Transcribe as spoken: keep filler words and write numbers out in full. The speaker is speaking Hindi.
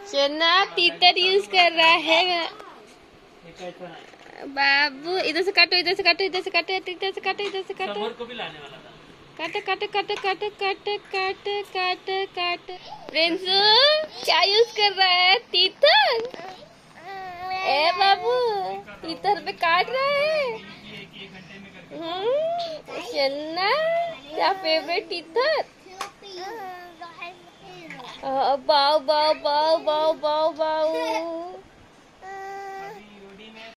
चन्ना तीतर यूज कर रहा है बाबू। इधर से काटो, इधर से काटो, इधर से काटो, इधर से काटो, इधर से काटो। को भी लाने वाला था। काटो काटो काटो काटो काटो काटो काटो काटो। प्रिंसू क्या यूज कर रहा है? तीतर। ए बाबू तीतर पे काट रहा है। चन्ना क्या फेवरेट तीतर? बाओ बाओ बाओ बाओ बाओ बाओ।